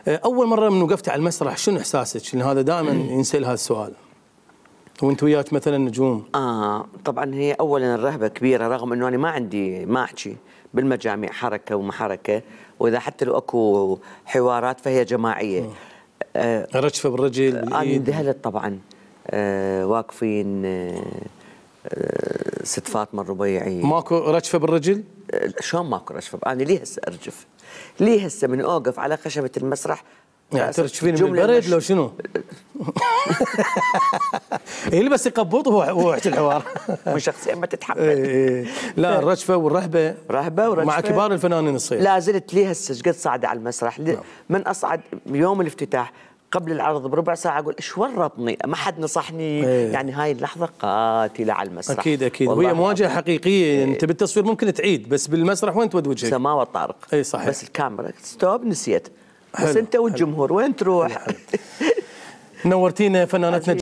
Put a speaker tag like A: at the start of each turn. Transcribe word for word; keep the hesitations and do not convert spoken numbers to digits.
A: اول مره من وقفتي على المسرح شنو احساسك؟ لان هذا دائما ينسال هذا السؤال. وانت وياك مثلا نجوم.
B: اه طبعا هي اولا الرهبه كبيره، رغم انه انا ما عندي ما احكي بالمجاميع حركه وما حركه، واذا حتى لو اكو حوارات فهي جماعيه.
A: آه رجفه بالرجل بالايد.
B: انا اندهلت طبعا. آه واقفين آه آه ست فاطمه الربيعي.
A: ماكو رجفه بالرجل؟
B: آه شلون ماكو رجفه؟ انا ليه هسه ارجف؟ ليه هسه من اوقف على خشبه المسرح
A: يعني ترجفين بالبرد لو شنو؟ اللي بس يقبض هو وقت الحوار.
B: من شخصيا ما تتحمل.
A: إيه. لا الرجفه والرهبه
B: رهبه ورجفه
A: مع كبار الفنانين الصيف.
B: لا زلت لي هسه قد صاعده على المسرح. من اصعد يوم الافتتاح قبل العرض بربع ساعه اقول ايش ورطني، ما حد نصحني.
A: إيه.
B: يعني هاي اللحظه قاتله على المسرح.
A: اكيد اكيد وهي مواجهه حقيقيه. إيه. انت بالتصوير ممكن تعيد، بس بالمسرح وين تود وجهك؟
B: سماوه طارق.
A: اي صحيح.
B: بس الكاميرا ستوب نسيت.
A: حلو.
B: بس انت والجمهور وين تروح؟
A: نورتينا فنانتنا.